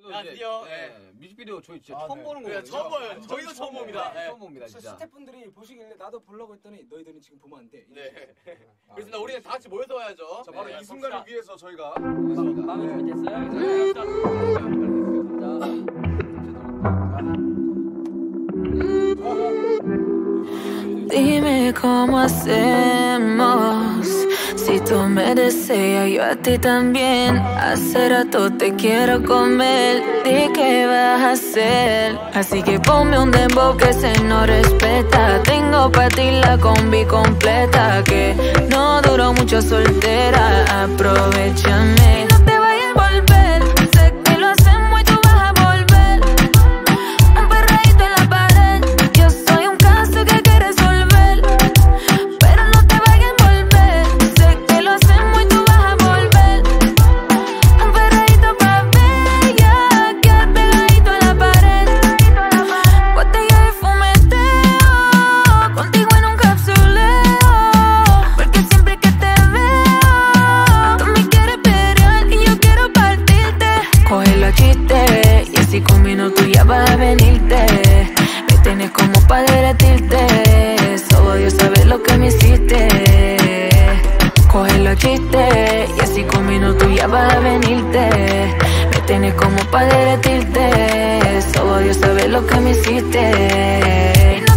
드디어 뮤직비디오 저희 진짜 처음 보는 거예요. 처음 봐요. 저희도 처음 봅니다. 처음 봅니다 진짜. 스태프분들이 보시길래 나도 보려고 했더니 너희들은 지금 보면 안 돼. 네. 그렇습니다. 우리는 다 같이 모여서 와야죠. 자, 바로 이 순간을 위해서 저희가 마음의 준비 됐어요? Dime cómo hacemos. Si tú me deseas, yo a ti también. Hace rato te quiero comer. Di qué vas a hacer. Así que ponme un dembow que se no respeta. Tengo pa' ti la combi completa. Que no duró mucho soltera. Aprovechame. No te vayas a volver. Sé que lo hacemos y tú vas a volver. Un perreíto en la pared. Yo soy un caso que hay que resolver. Pero no te vayas a volver. Sé que lo hacemos y tú vas a volver. Un perreíto pa' bella. Quedar pegadito en la pared. Botella de fumeteo. Contigo en un capsuleo. Porque siempre que te veo, tú me quieres pelear y yo quiero partirte. Coge los chistes y así con minutos ya vas a venirte. Me tienes como pa' derretirte. Solo Dios sabe lo que me hiciste. Coge los chistes y así con minutos ya vas a venirte. Me tienes como pa' derretirte. Solo Dios sabe lo que me hiciste.